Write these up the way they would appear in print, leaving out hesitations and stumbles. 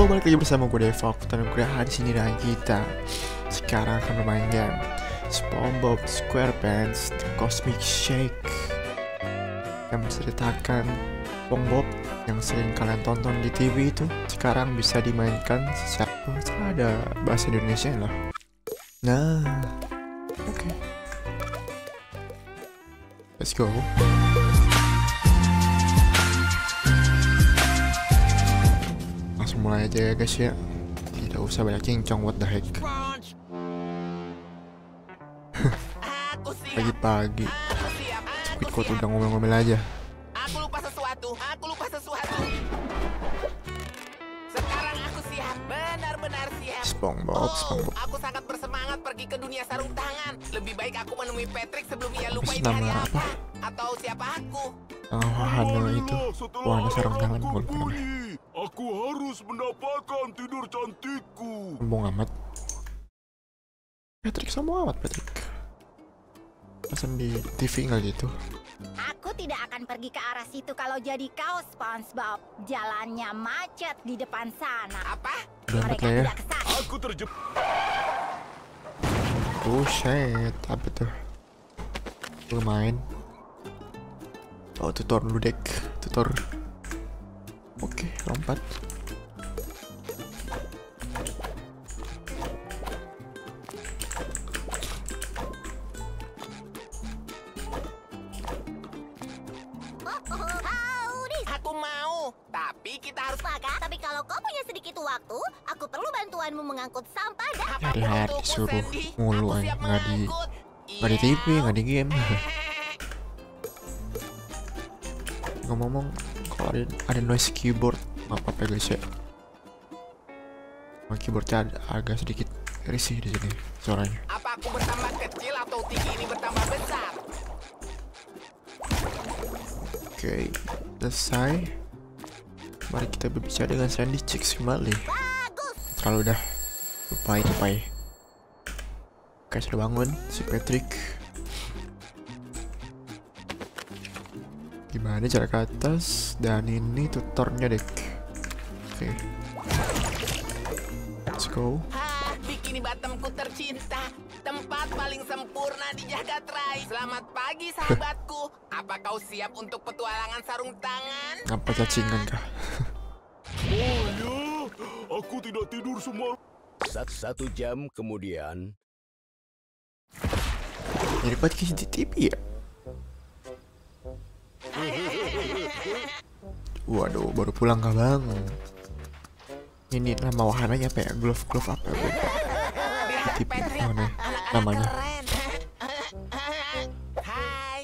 balik lagi bersama gue Devok dan gue di sini dan kita sekarang akan bermain game SpongeBob SquarePants The Cosmic Shake yang menceritakan SpongeBob yang sering kalian tonton di TV itu sekarang bisa dimainkan secara ada bahasa Indonesia loh. Nah, oke. Let's go. Langsung mulai aja ya guys ya. Tidak usah banyak cincong, what the heck. Pagi-pagi Squidward udah ngomel-ngomel aja. Aku lupa sesuatu. Sekarang aku siap, benar-benar siap. SpongeBob. Aku sangat bersemangat pergi ke dunia sarung tangan. Lebih baik aku menemui Patrick sebelum ia lupa Terus ini hari nama apa. Atau siapa aku. Wahana itu wahana sarung tangan gue lupa namanya. Aku harus mendapatkan tidur cantikku. Sombong amat. Patrick sombong amat Patrick. Pesan di TV nggak gitu. Aku tidak akan pergi ke arah situ kalau jadi kau, SpongeBob. Jalannya macet di depan sana. Apa? Udah Mereka ya. tidak kesana. Aku terjebak. Buset, apa tuh? Gue main. Oh, tutor dulu dek. Tutor. Oke, lompat. Aku mau, tapi kita harus Maka, tapi kalau kau punya sedikit waktu, aku perlu bantuanmu mengangkut sampah dan Hari-hari untukku, suruh Sandy. mulu Aku aja, siap nggak di mengangkut. nggak di TV, Iya. nggak di game. Ngomong-ngomong, kalau ada noise keyboard, maaf apa ya guys ya. Keyboardnya agak sedikit risih di sini suaranya. Apa aku bertambah kecil atau tinggi ini bertambah besar? Oke, selesai. Mari kita berbicara dengan Sandy Chicks kembali. Terlalu udah lupai. Oke, sudah bangun si Patrick. Gimana cara ke atas? Dan ini tutornya dek. Oke, let's go. Bikini Bottomku tercinta, tempat paling sempurna di jagat raya. Selamat pagi sahabatku. Apa kau siap untuk petualangan sarung tangan? Apa cacingan kah? Oh ya, aku tidak tidur semua. 1 jam kemudian. Mirip banget kayak di TV ya. Waduh, baru pulang kah bang? Ini nama wahananya apa ya? Glove apa ya? Lihat TV Patrick, mana anak-anak namanya? keren. Hai.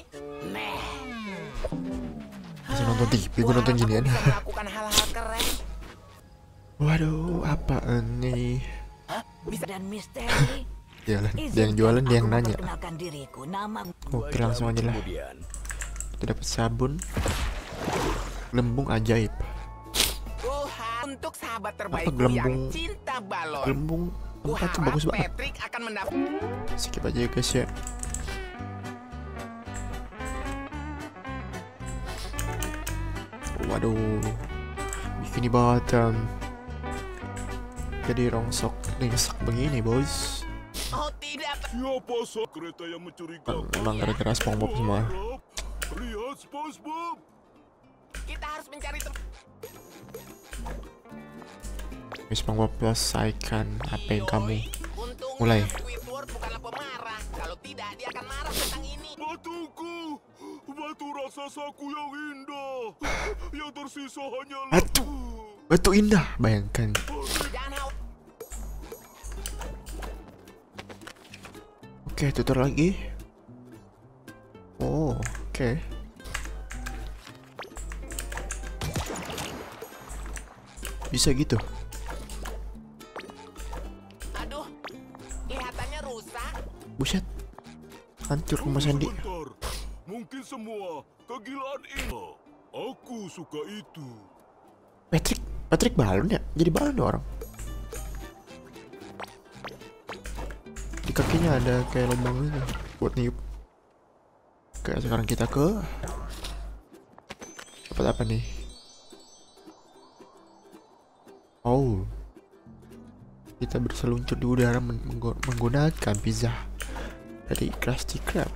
Bisa nonton TV, gue nonton Wah, ginian. aku bisa melakukan hal-hal keren. Waduh, apa ini? Bisa dan misteri. Dia yang jualan, dia yang nanya. Perkenalkan diriku, nama Oke, langsung aja lah. Kemudian. Kita dapat sabun, gelembung ajaib. Untuk sahabat Apa terbaikku gelembung? yang cinta balon. Gelembung tempat tuh bagus banget. Patrick akan mendapat. Skip aja ya guys ya. Waduh, bikini bottom. Jadi rongsok ringsek begini bos. Oh tidak. Siapa kereta yang mencurigakan? Memang gara-gara SpongeBob semua. Lihat SpongeBob. Kita harus mencari tempat. SpongeBob selesaikan apa yang kamu Untungnya mulai. Squidward bukanlah pemarah. Kalau tidak, dia akan marah tentang ini. Batuku, batu raksasaku yang indah. Yang tersisa hanyalah Batu indah, bayangkan. Jangan khawatir. Oke, tutor lagi. Oh, oke. Bisa gitu. Aduh, kelihatannya rusak. Buset. Hancur rumah Sandy. Sebentar. Mungkin semua kegilaan ini. Aku suka itu. Patrick balon ya? Jadi balon orang. Di kakinya ada kayak lubang gitu buat niup. Oke, sekarang kita ke dapat apa nih? Oh, kita berseluncur di udara menggunakan pizza dari Krusty Krab.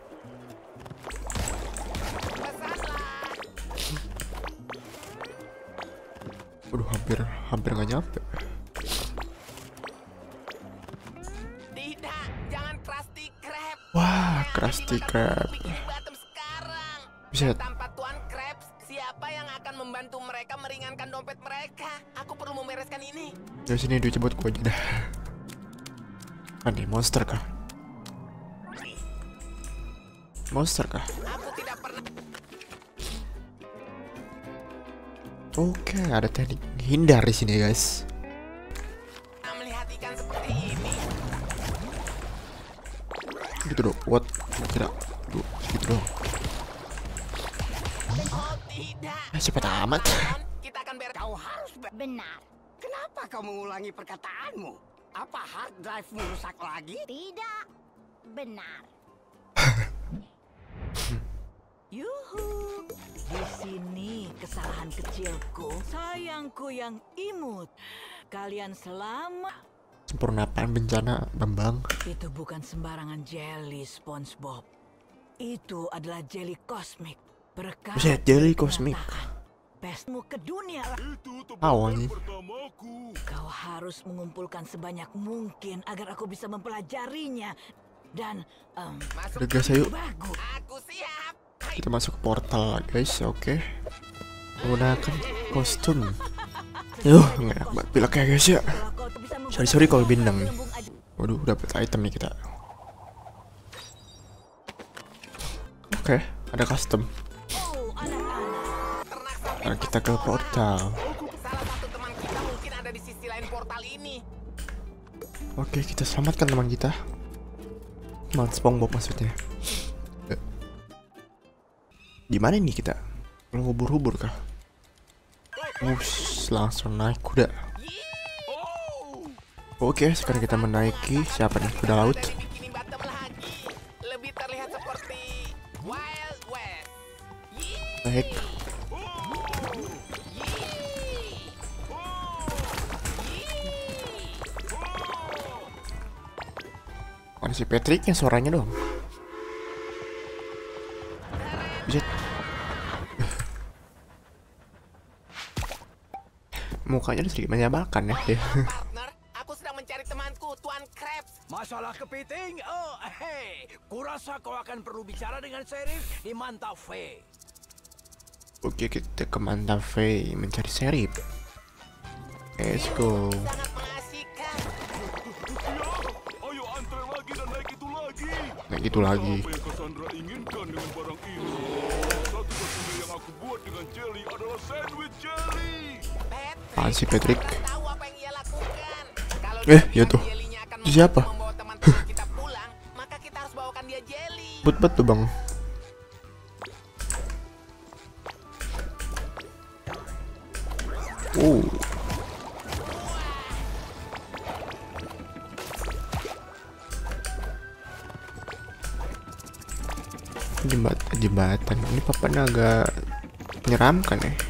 Waduh, hampir nggak nyampe. Tidak, jangan Krusty Krab. Wah, Krusty Krab. Bikini Bottom sekarang. Buset. Tanpa Tuan Krabs, siapa yang akan membantu mereka meringankan dompet mereka? Aku perlu membereskan ini. Dari sini duitnya buat gue aja dah. Aneh, monster kah? Monster kah? Aku tidak pernah. Oke, ada teknik hindar di sini guys. Melihat ikan seperti ini. Gitu dong, what? Kira, gitu dong. Oh tidak. Cepet amat. Kita akan beres. Kau harus Benar. Kenapa kau mengulangi perkataanmu? Apa hard drive-mu rusak lagi? Tidak. Benar. Yuhu, di sini kesalahan kecilku, sayangku yang imut. Kalian selamat. Sempurnaan bencana, Bambang. Itu bukan sembarangan jelly, SpongeBob. Itu adalah jelly kosmik. Berkat Buset, jelly kosmik. pesmu ke dunia. Itu Awalnya. tebakan pertamaku. Kau harus mengumpulkan sebanyak mungkin agar aku bisa mempelajarinya. Dan, Masuk. Udah guys, ayo. bagus. Aku siap. Kita masuk ke portal guys, oke. Menggunakan kostum. Yuh, nggak enak banget pileknya guys ya. Kalau kau bisa Sorry kalau menggunakan bintang nih. gelembung aja- Waduh, dapet item nih kita. Oke, ada custom. Oh, anak-anak. Sekarang kita ke portal. Salah satu teman kita mungkin ada di sisi lain portal ini. Oke, kita selamatkan teman kita. Teman SpongeBob maksudnya. Di mana nih kita? Ngubur-hubur kah? Langsung naik kuda. Oke, sekarang kita menaiki siapa nih? Kuda laut. Dari Bikini Bottom lagi. Lebih terlihat seperti Wild West. Naik. Mana si Patricknya suaranya dong? Buset. Mukanya udah sedikit menyebalkan ya dia. Partner, aku sedang mencari temanku, Tuan Krabs. Masalah kepiting? Oh, hei. Kurasa kau akan perlu bicara dengan Sheriff di Mantave. Oke, kita ke Mantave mencari Sheriff. Let's go. Sangat mengasihkan. Ayo antre lagi dan naik itu lagi. Nah gitu lagi. Apa yang Cassandra inginkan dengan barang ini? Satu-satunya yang aku buat dengan jelly adalah sandwich jelly. Apaan sih Patrick? Tahu apa yang ia lakukan. Kalau Eh, dia ya tuh. bilang jelinya akan Itu siapa? membawa teman-teman kita pulang, maka kita harus bawakan dia jelly. Bet tuh bang. Oh. Jembatan ini papannya agak menyeramkan ya.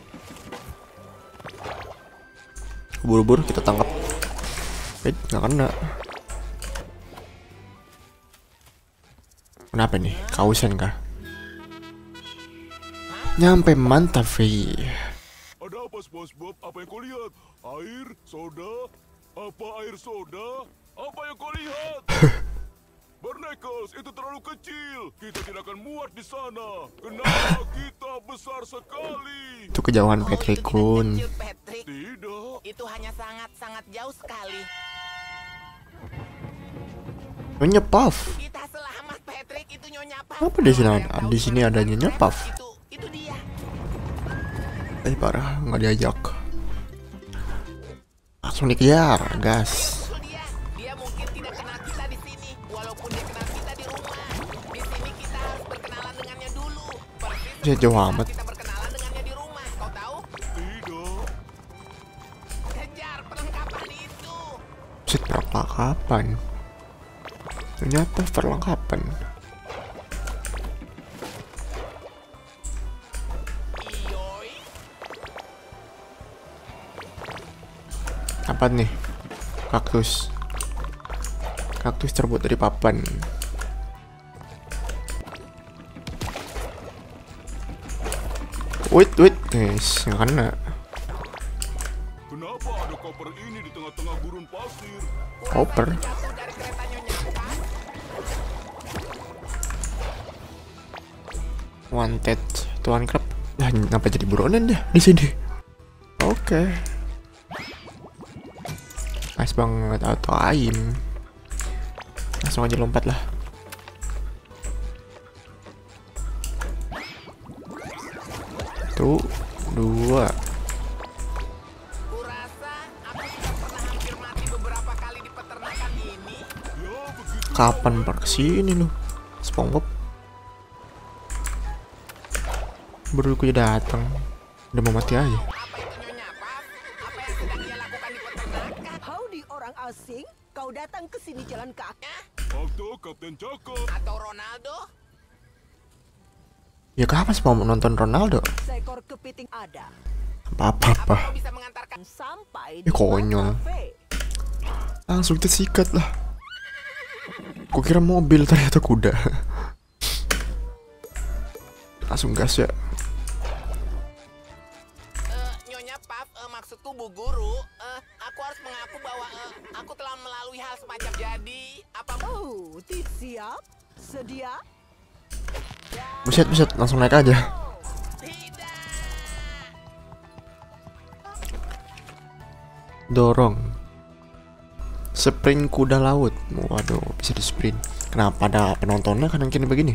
Buru-buru kita tangkap. Nggak kena. Kenapa nih? Kausan kah? Nyampe Mantave. Ada apa SpongeBob? Apa yang kau lihat? Air? Soda? Apa air soda? Apa yang kau lihat? Barnacles, itu terlalu kecil. Kita tidak akan muat di sana. Kenapa kita besar sekali? Itu kejauhan Oh, Patrick itu tidak Kun. kecil, Patrick. Tidak. Itu hanya sangat-sangat jauh sekali. Nyonya Puff. Kita selamat, Patrick. Itu Nyonya Puff. Apa di sini Kalau ada? yang tahu Di sini ada Nyonya Puff. Itu dia. Parah, nggak diajak. Langsung dikejar, gas. Itu dia. Dia mungkin tidak kenal kita di sini, walaupun dia kenal kita di rumah. Di sini kita harus berkenalan dengannya dulu. Persis Bisa jauh seperti amat. kita berkenalan dengannya di rumah. Kau tahu? Tidak. Kejar perlengkapan itu. Set perlengkapan. Ternyata perlengkapan. Iyoi. Apa nih? Kaktus. Kaktus terbuat dari papan. Wait, guys, nggak kena. Kenapa ada koper ini di tengah-tengah gurun pasir? Koper. Jatuh dari kereta Nyonya Puff. Wanted Tuan Krab. Lah, ngapa jadi buronan dah di sini? Oke. Nice banget auto aim. Langsung aja lompat lah. Tuh, 2. Kurasa aku sudah pernah hampir mati beberapa kali di peternakan ini. Kapan kesini lu? SpongeBob baru gue datang. Udah mau mati aja. Apa itu Nyonya Puff? Apa yang sedang ia lakukan di peternakan? Howdy orang asing, kau datang ke sini jalan kaki. Atau Kapten Cakep? Atau Ronaldo? Ya kapan SpongeBob nonton Ronaldo? Seekor kepiting ada. Apa? Kau bisa mengantarkan Sampai Ya, konyol. kafe. Langsung disikat lah. Gue kira mobil, ternyata kuda. Langsung gas ya. Nyonya Puff, maksudku Bu Guru, aku harus mengaku bahwa aku telah melalui hal semacam jadi apa? Oh, siap? Sedia? Buset, langsung naik aja. Tidak. Dorong. Sprint kuda laut. Waduh, bisa di sprint. Kenapa ada penontonnya kanan kiri begini?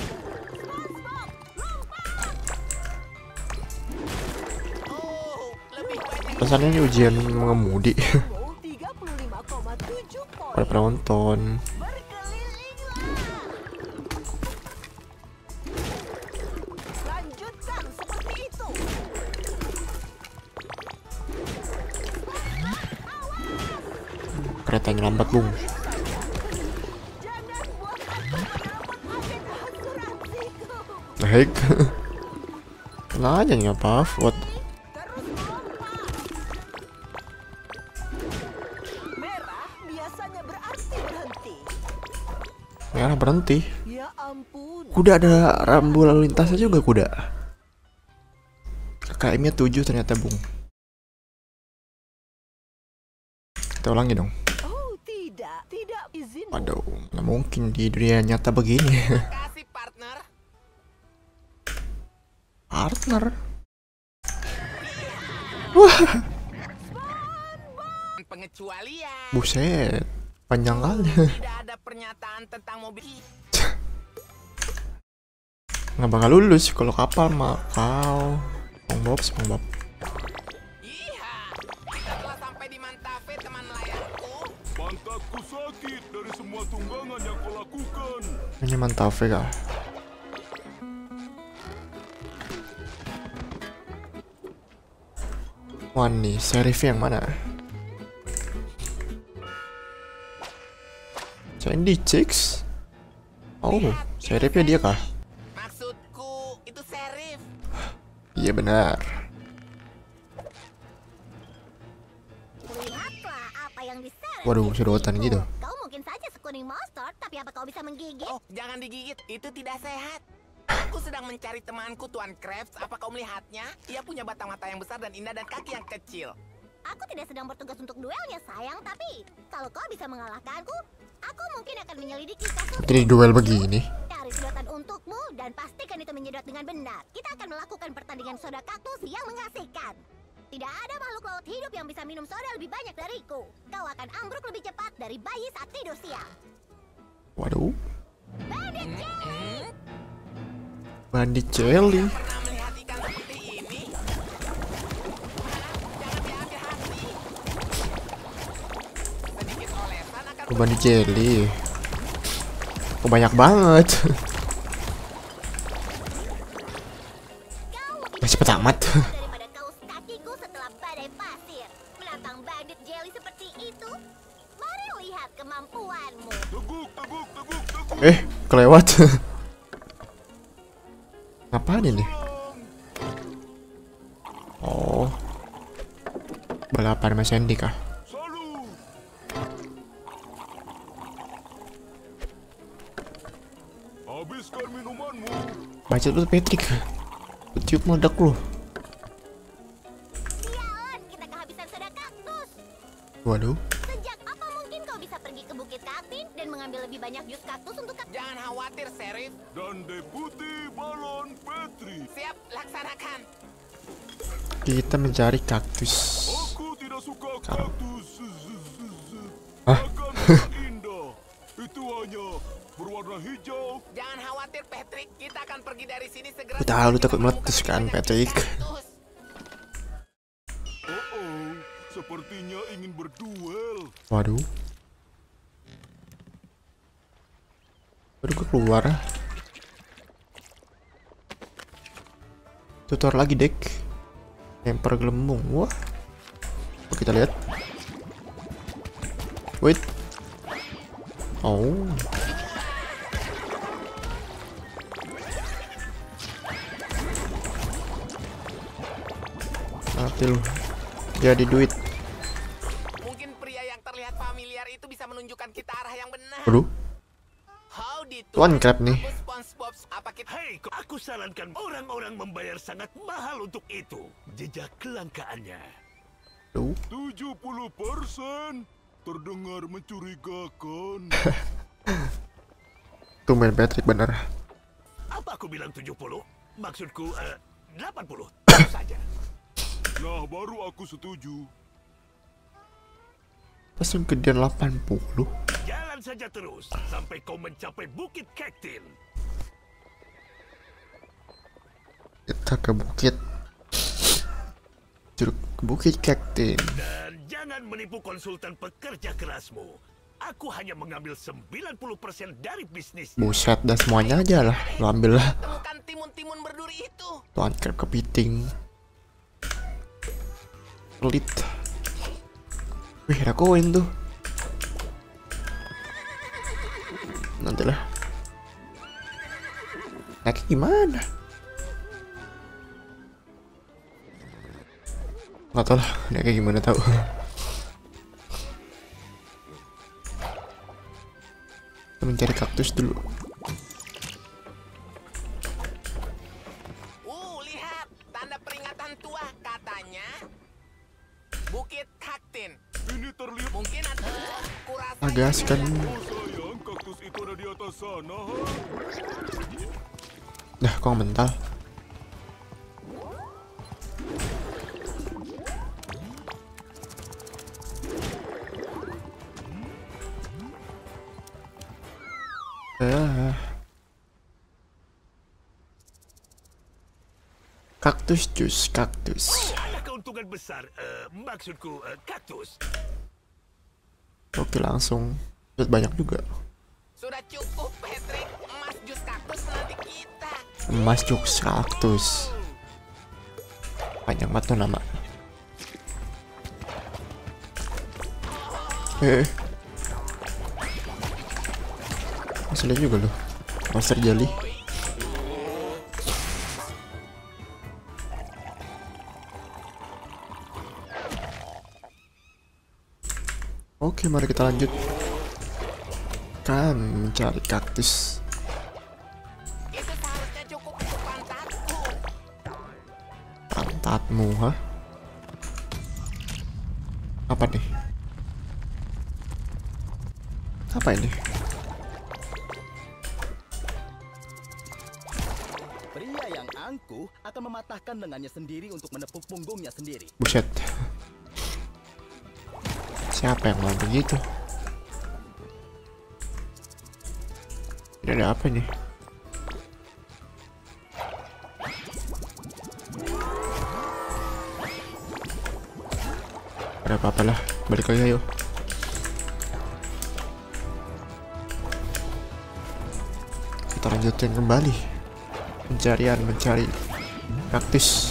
Oh, lebih banyak. Rasanya ini ujian mengemudi. Oh, 35,7 poin. Pada penonton. Lanjutkan seperti itu. Keretanya lambat, Bung. Jangan buat aku menyerobot agen asuransiku. Baik. Tenang aja nih apa? What? Terus melompat. Merah biasanya berarti berhenti. Merah berhenti. Ya ampun. Kuda ada rambu lalu lintasnya juga kuda. KKM-nya 7 ternyata, Bung. Kita ulangi dong. Oh tidak izin. Waduh, nggak mungkin di dunia nyata begini. Kasih partner. Partner. Wah, Pengecualian. buset. Panjang kali. Tidak ada pernyataan tentang mobil. Nggak bakal lulus kalau kapal mah kau. SpongeBob. Iya, kita telah sampai di Mantave, teman layarku. Pantatku sakit dari semua tunggangan yang kau lakukan. Ini mantap ya kah? Wah nih, serifnya yang mana? Sandy Chicks? Oh, serifnya dia kah? Maksudku, itu serif. Iya benar. Lihatlah apa yang diserang. Waduh, sedotan gitu. Kau mungkin saja sekuning monster, tapi apa kau bisa menggigit? Oh, jangan digigit, itu tidak sehat. Aku sedang mencari temanku, Tuan Krabs. Apa kau melihatnya? Ia punya batang mata yang besar dan indah dan kaki yang kecil. Aku tidak sedang bertugas untuk duelnya, sayang. Tapi kalau kau bisa mengalahkanku, aku mungkin akan menyelidiki kasus Jadi duel begini. dari sedotan untukmu dan pastikan itu menyedot dengan benar. Kita akan melakukan pertandingan soda kaktus yang mengasihkan. Tidak ada makhluk laut hidup yang bisa minum soda lebih banyak dariku. Kau akan ambruk lebih cepat dari bayi saat tidur siang. Waduh, Bandit Jelly! bandit jelly. Pernah melihat ikan seperti ini? Jangan diambil hati. Sedikit olesan akan Oh, bandit jelly. Oh, banyak banget. Kau Cepet amat. daripada kaus kakiku setelah badai pasir. Menantang bandit jelly seperti itu? Mari lihat kemampuanmu. Teguk. Kelewat. Apaan ini? Oh, balapan sama Sandy kah? Baca lu Patrick. Tiup meledak lu. Sialan, kita kehabisan soda kaktus. Waduh. Sejak apa mungkin kau bisa pergi ke Bukit Kaktin dan mengambil lebih banyak jus kaktus untuk Jangan khawatir, Sheriff. Dan Deputi Balon Petri. Siap, laksanakan. Kita mencari kaktus. Aku tidak suka Sekarang. kaktus. Hah? Akan sangat indah. Itu hanya berwarna hijau. Jangan khawatir, Patrick. Kita akan pergi dari sini segera. Aku tahu lu Kita takut meletus menemukan kan, lebih banyak Patrick. kaktus. Oh, sepertinya ingin berduel. Waduh. Baru gue keluar. Tutor lagi dek. Lempar gelembung. Wah. Oh, kita lihat. Wait. Oh. Mati lu. Jadi duit. Mungkin pria yang terlihat familiar itu bisa menunjukkan kita arah yang benar. Waduh. Howdy, Tuan Crab nih. Aku SpongeBob. Apa kita? Hei, aku sarankan orang-orang membayar sangat mahal untuk itu. Jejak kelangkaannya. Tuh. 70%. Terdengar mencurigakan. Tumben Patrick bener. Apa aku bilang 70? Maksudku 80. Tentu saja. Nah, baru aku setuju. Pas yang gedean 80. Jalan saja terus sampai kau mencapai Bukit Kaktin. Kita ke bukit. Curug ke Bukit Kaktin. Dan jangan menipu konsultan pekerja kerasmu. Aku hanya mengambil 90% dari bisnis. Buset, dah semuanya aja lah. Lo ambil lah. Temukan timun-timun berduri itu. Tuan Crab kepiting. Pelit. Wih, ada koin tuh. Nantilah. Naik gimana? Nggak tau lah, naik gimana tahu. Kita mencari kaktus dulu. Lihat. Tanda peringatan tua. Katanya Bukit Kaktin. Ini terlihat. Mungkin ada kurasa Agas kan. Oh sayang, kaktus itu ada di atas sana. Dah, kok mental. Kaktus jus, kaktus. Ada keuntungan besar. Maksudku kaktus. Oke, langsung. Dapat banyak juga. Sudah cukup, Patrick. Emas jus kaktus menanti kita. Emas jus kaktus. Panjang banget tuh nama. Masih lihat juga loh. Monster Jelly. Oke, mari kita lanjut. Kan mencari kaktus. Itu seharusnya cukup untuk pantatku. Pantatmu, hah? Apa nih? Apa ini? Pria yang angkuh akan mematahkan lengannya sendiri untuk menepuk punggungnya sendiri. Buset. Siapa yang mau begitu? Ini ada apa nih? Ada apa-apa lah. Balik lagi ayo. Kita lanjutkan kembali pencarian, mencari kaktus.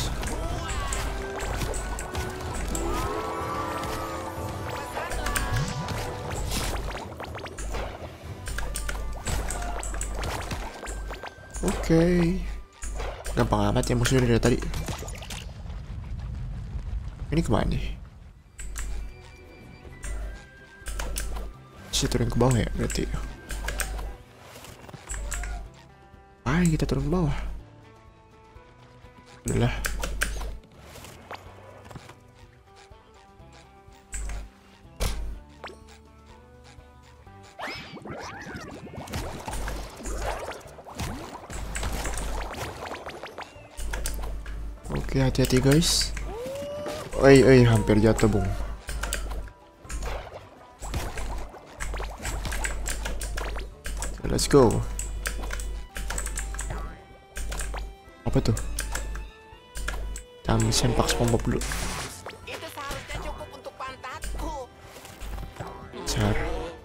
Oke. Gampang amat ya musuhnya dari tadi. Ini kemana nih? Saya turun ke bawah ya berarti. Ngapain kita turun ke bawah? Udahlah. Oke, hati-hati guys. Oi, hampir jatuh bung. Let's go. Apa tuh? Kami sempak SpongeBob dulu. Itu seharusnya cukup untuk pantatku. Car.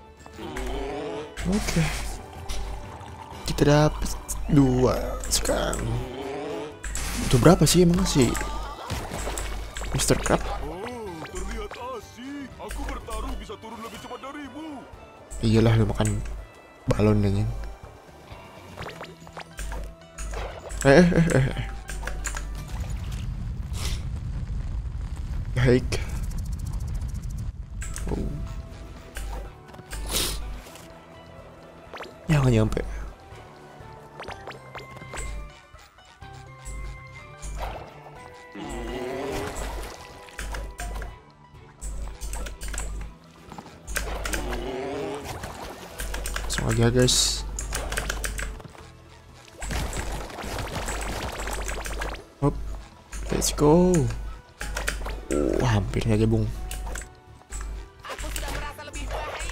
Oke. Kita dapat 2 sekarang. Itu berapa sih emang sih? Mr. Crab? Oh, terlihat asik. Aku bertaruh bisa turun lebih cepat darimu. Iyalah, lu makan balon anjing. Baik. Oh. Jangan nyampe. Langsung aja guys. Hop, let's go. Hampir saja bung. Aku sudah merasa lebih baik.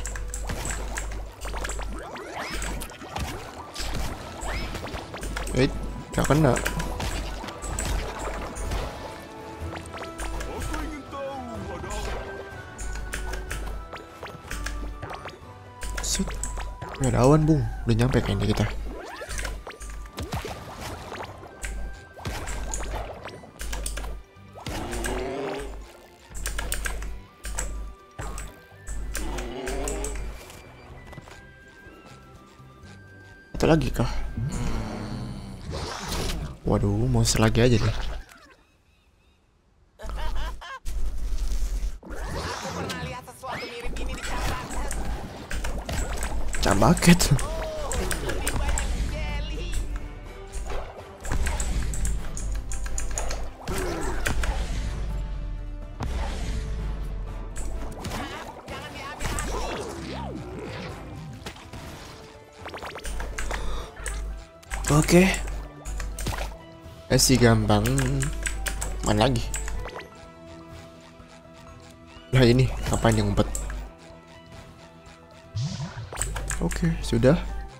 Gak kena. Aku ingin tahu ada apa. Set. Gak ada awan bung. Udah nyampe kayaknya kita. Satu lagi kah? Waduh, monster lagi aja deh. Aku pernah lihat sesuatu mirip ini di Cambaket. Cambaket. Lebih banyak jelly. Jangan diambil hati. Oke. Sih gampang. Mana lagi? Nah ini, ngapain yang ngumpet? Oke, sudah.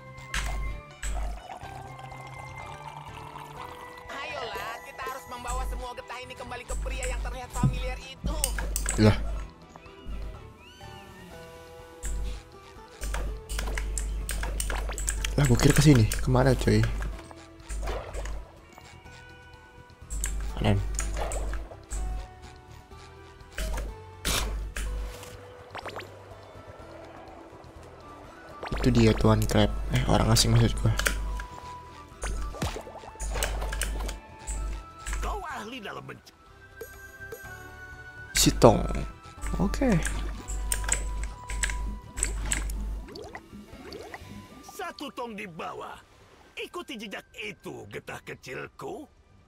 Ayolah, kita harus membawa semua getah ini kembali ke pria yang terlihat familiar itu. Lah. Lah, gue kira kesini. Kemana coy? Kanan. Itu dia Tuan Crab. Orang asing maksud gua. Kau ahli dalam Sitong. Oke. Satu tong di bawah. Ikuti jejak itu, getah kecilku.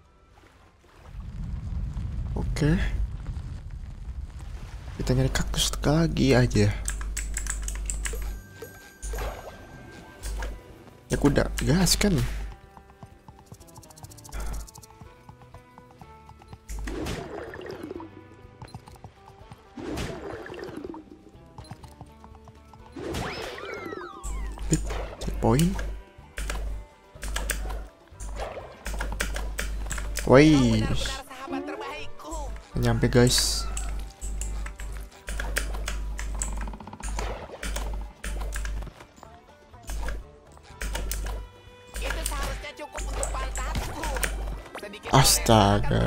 Oke. Kita nyari kaktus lagi aja. Ya kuda, gas kan. Checkpoint. Woi, Sahabat terbaikku. nyampe guys. Itu seharusnya cukup untuk pantatku. Sedikit Astaga.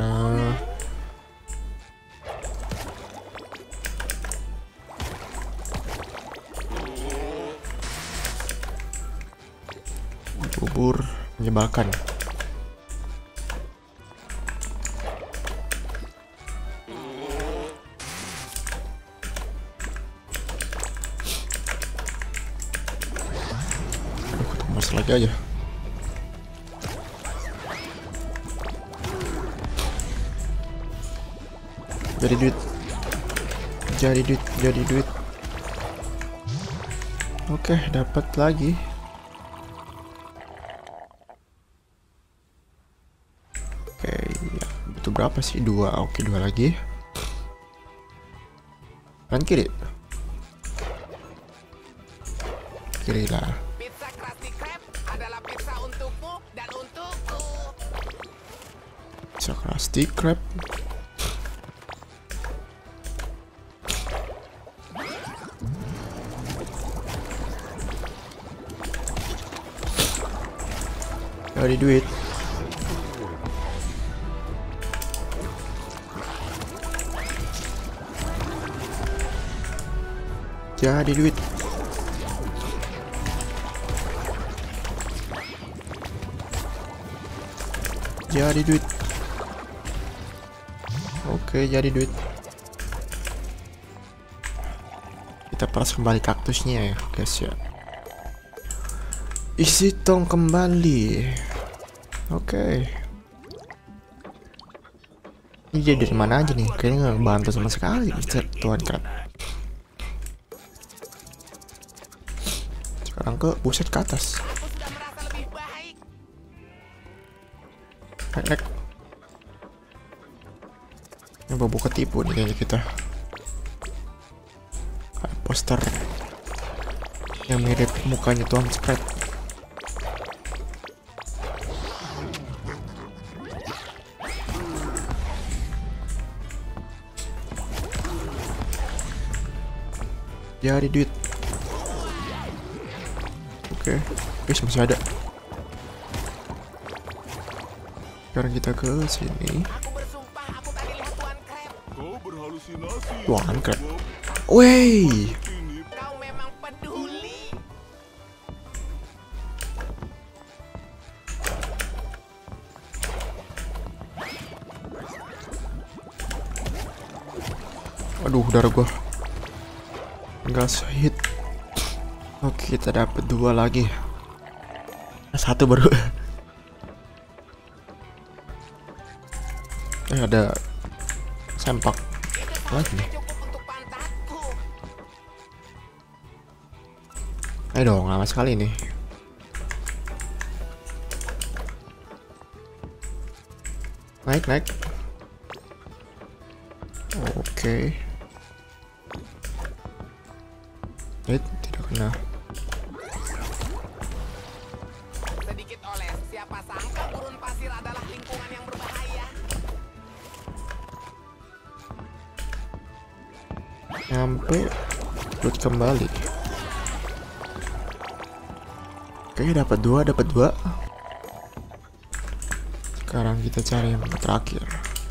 Bubur menyebalkan. Aduh, ketemu lagi aja. Jadi duit. Oke, dapat lagi. Oke, ya. Butuh berapa sih? 2. Oke, 2 lagi. Kanan kiri. Kiri lah. Pizza Krusty Krab adalah pizza untukmu dan untukku. Pizza Krusty Krab. Jadi duit. Jadi duit. Jadi duit. Oke, jadi duit. Kita peras kembali kaktusnya ya, guys ya. Isi tong kembali. Oke. Ini dia dari mana aja nih? Kayaknya nggak bantu sama sekali, Tuan Krab. Sekarang ke buset ke atas. Aku sudah merasa lebih baik. Nek. Ini bobo ketipu nih kayaknya kita. Ada poster yang mirip mukanya Tuan Krab. Jadi duit. Oke, guys, masih ada. Sekarang kita ke sini. Aku bersumpah aku tadi lihat Tuan Krab. Kau berhalusinasi. Tuan Krab. Wey. Kau memang peduli. Aduh, darah gua nggak sehit. Oke, kita dapat 2 lagi. 1 baru. Ada sempak lagi nih. Cukup untuk pantatku. Ayo dong, lama sekali nih. Naik. Oke. Tidak kena. Sedikit oles, siapa sangka gurun pasir adalah lingkungan yang berbahaya. Nyampe loot kembali. Oke, dapat 2. Sekarang kita cari yang terakhir.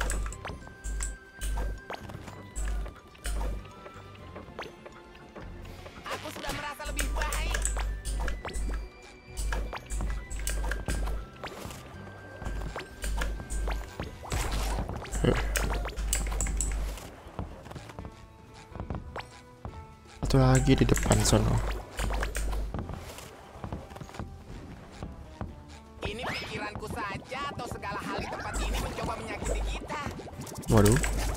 Aku sudah merasa lebih baik. Satu lagi di depan sono. Ini pikiranku saja atau segala hal di tempat ini mencoba menyakiti kita. Waduh.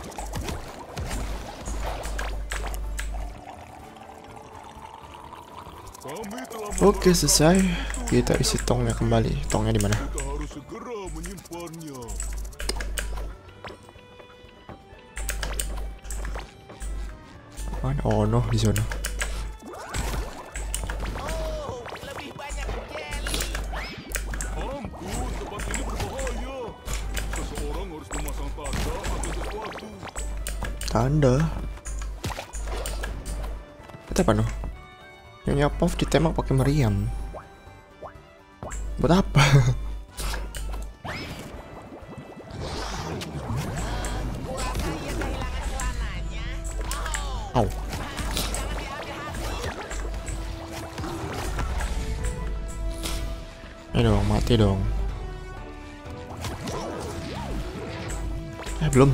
Kami telah Oke, selesai. Kita isi tongnya kembali. Tongnya di mana? Kita harus segera menyimpannya. Mana? Oh no, di sana. Oh, lebih banyak jelly. Ampun, tempat ini berbahaya. Seseorang harus memasang tanda atau sesuatu. Tanda. Itu apa no? Nyonya Puff ditembak pakai meriam. Buat apa? Kurasa ia kehilangan celananya. Oh, Au. jangan diambil hati. Ayo dong, mati dong. Belum.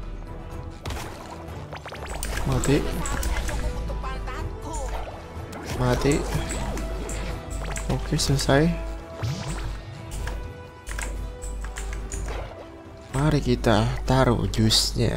Mati. Cukup untuk pantatku. Mati. Oke, selesai. Mari kita taruh jusnya.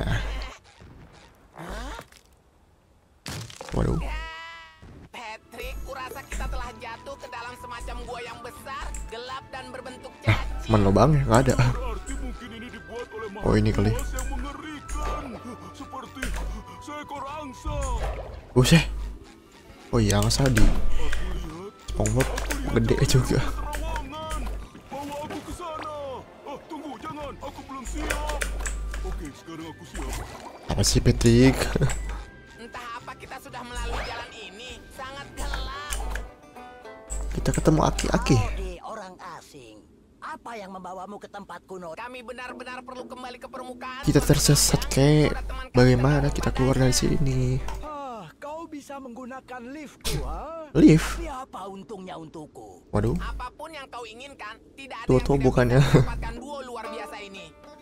Waduh. Patrick, kurasa kita telah jatuh ke dalam semacam gua yang besar, gelap dan berbentuk cacing. Lubangnya nggak ada. Berarti mungkin ini dibuat oleh Oh, ini kali. makhluk buas yang mengerikan, seperti seekor angsa. Buset. Oh iya, angsa di SpongeBob gede juga. Terowongan, bawa aku ke sana. Tunggu, jangan, aku belum siap. Oke, sekarang aku siap. Apa sih, Patrick? Entah apa kita sudah melalui jalan ini, sangat gelap. Kita ketemu aki-aki. Howdy, orang asing. Apa yang membawamu ke tempat kuno? Kami benar-benar perlu kembali ke permukaan. Kita tersesat, kek. Bagaimana kita keluar dari sini? Kau bisa menggunakan liftku, ha? Lift? Apa untungnya untukku? Waduh. Apapun yang kau inginkan, tidak ada Tuh, yang tuh, tidak bukannya. bisa mendapatkan duo luar biasa ini.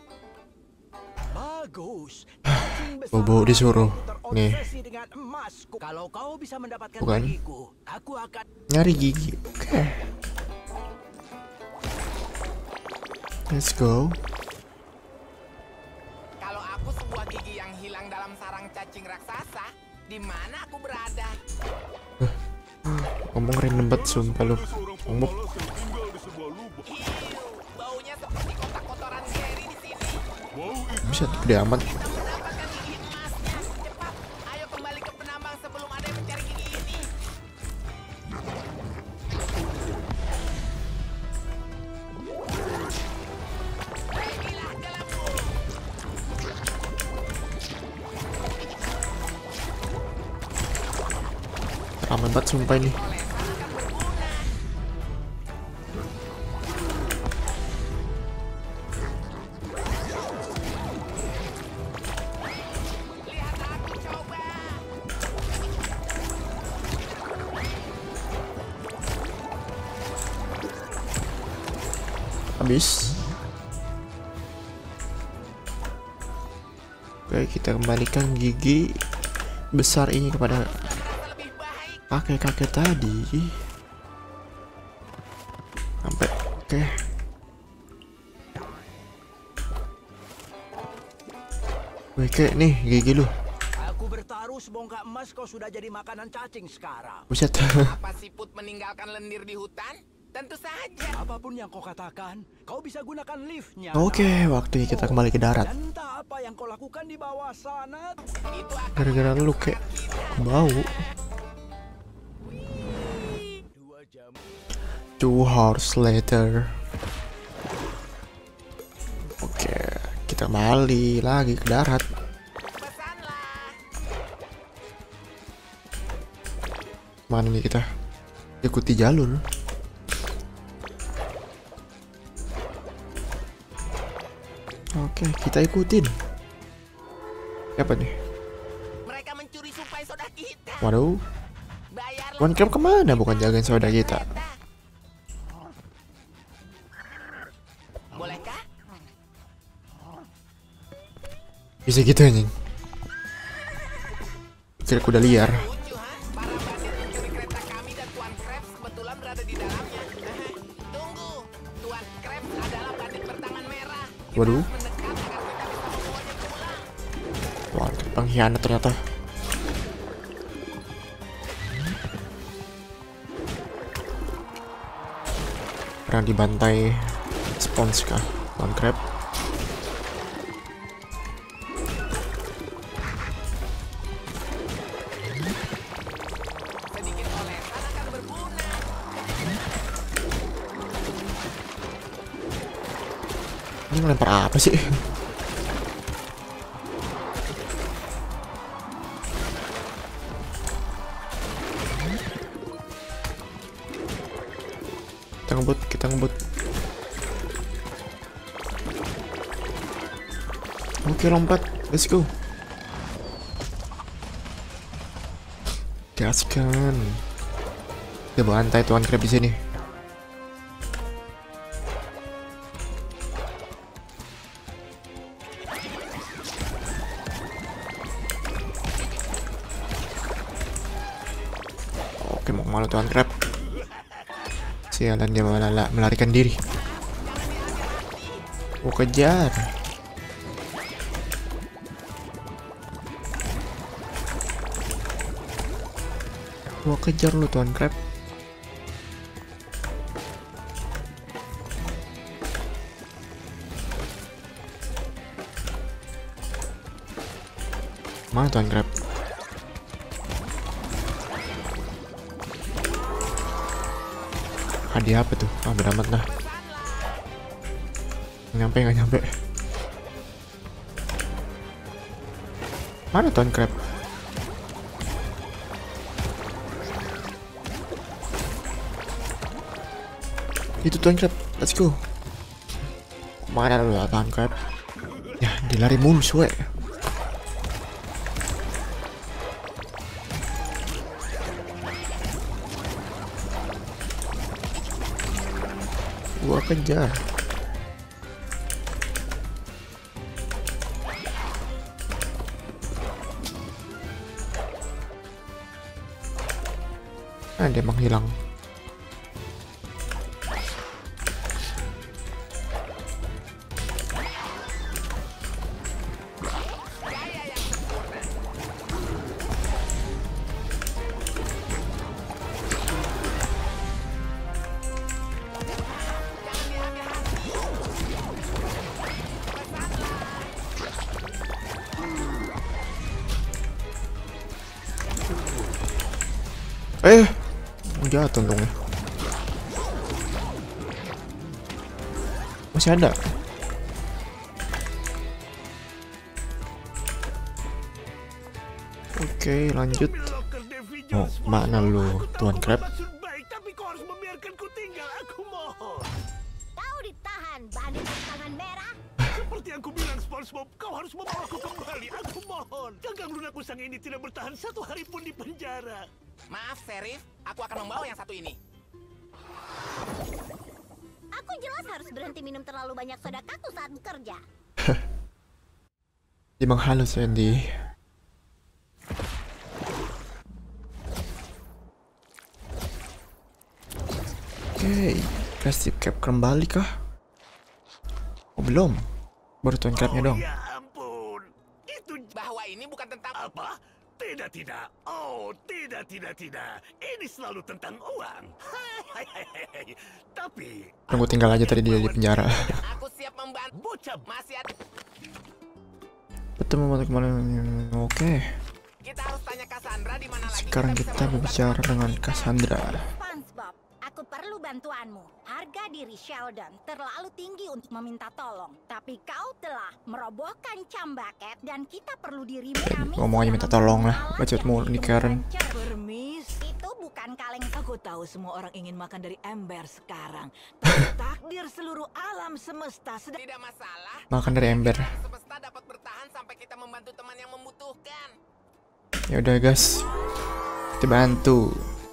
Bagus. Bobo disuruh. Nih. Dengan emasku. Kalau kau bisa mendapatkan Bukan. gigiku, aku akan Nyari gigi. Oke. Let's go. Kalau aku sebuah gigi yang hilang dalam sarang cacing raksasa, di mana aku berada? Ngomong random banget sumpah lu. Ngomong. Malas yang tinggal di sebuah lubang. Hiu, baunya seperti kotak-kotoran Gary di sini. Bau itu Bisa gede amat. Kita mendapatkan gigi emasnya. Cepat, ayo kembali ke penambang sebelum ada yang mencari gigi ini. Inilah gelapku. Ramai banget sumpah ini. Lihat aku coba. Habis. Oke, kita kembalikan gigi besar ini kepada Lebih baik. kakek-kakek tadi. Sampai. Oke. Oke, nih gigi lu. Aku bertaruh sebongkah emas, kau sudah jadi makanan cacing sekarang. Buset. Apa siput meninggalkan lendir di hutan? Tentu saja. Apapun yang kau katakan, kau bisa gunakan liftnya. Oke, waktunya kita kembali ke darat. Dan entah apa yang kau lakukan di bawah sana. Itu akan Gara-gara lu kayak bau. 2 hours later. Oke, kita kembali lagi ke darat. pesanlah. Mana nih kita? Ikuti jalur. Oke, kita ikutin. Siapa nih? Mereka mencuri supai soda kita. Waduh, Bayarlah. One Crab kemana? Bukan jagain saudara kita. Bolehkah? Bisa gitu anjing. Kira kuda liar. Lucu, ha? Para bandit mencuri kereta kami dan Tuan Krabs kebetulan berada di dalamnya. Tunggu, Tuan Krabs adalah bandit bertangan merah. Kita Waduh. harus mendekat agar kita bisa membawanya pulang. Wah, pengkhianat ternyata. Orang dibantai spons kah? One Crab. Sedikit olesan akan berguna. Ini ngelempar apa sih? Kita ngebut. Oke, lompat. Let's go. Gaskan. Kita bantai Tuan Crab di sini. Oke, mau sama lo Tuan Crab. Sialan, dia malah melarikan diri. Gua kejar. Gua kejar lu Tuan Crab. Mana Tuan Crab? Hadiah apa tuh? Ah, beramat lah. Nggak nyampe. Mana Tuan Crab? Itu Tuan Crab, let's go. Mana lu Tuan Crab? Ya, dilari mulu suwe. Gua kejar. Dia menghilang. Jatuh untungnya. Masih ada. Oke, lanjut. Oh, mana lu Tuan Crab? Tapi kau harus membiarkanku tinggal, aku mohon. Kau ditahan, bandit tangan merah. Seperti yang kubilang, SpongeBob, kau harus membawaku kembali, aku mohon. Ganggang lunak usang ini tidak bertahan 1 hari pun di penjara. Maaf, Sheriff. Aku akan membawa yang satu ini. Aku jelas harus berhenti minum terlalu banyak soda kaktus saat bekerja. Emang halus Andy. Oke, Krusty Krab kembali kah? Oh belum, baru Tuan Crabnya dong. Ya ampun, itu Bahwa ini bukan tentang apa? Tidak. Oh, tidak. Ini selalu tentang uang. Hai. Tapi Gue tinggal aja tadi dia di penjara. Aku siap membantu. bocah Masih ada. Betul membantu kemana? Oke. Kita harus tanya Cassandra di mana lagi. Sekarang kita berbicara dengan Cassandra. SpongeBob, aku perlu bantuanmu. Harga diri Sheldon terlalu tinggi untuk meminta tolong. Tapi kau telah merobohkan Cambaket dan kita perlu dirimu. Ngomong aja minta tolong lah. Bacot mulu nih Karen. Permis. Itu bukan kaleng. Aku tahu semua orang ingin makan dari ember sekarang. Tapi takdir seluruh alam semesta sedang... Tidak masalah. Makan dari ember. Semesta dapat bertahan sampai kita membantu teman yang membutuhkan. Ya udah guys, kita bantu.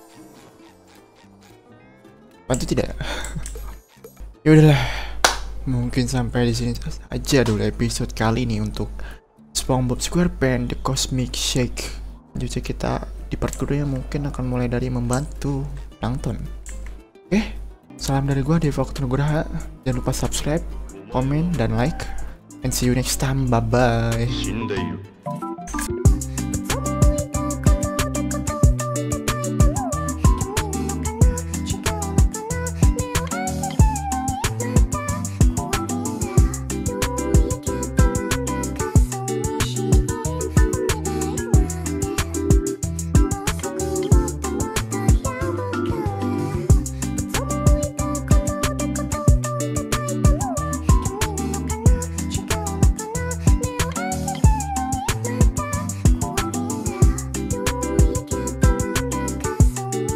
Bantu tidak? Ya udahlah. Mungkin sampai di sini aja dulu episode kali ini untuk SpongeBob SquarePants The Cosmic Shake. Jadi kita di part kedua mungkin akan mulai dari membantu Plankton. Oke, salam dari gua Dewa Nugraha. Jangan lupa subscribe, komen, dan like. And see you next time. Bye bye.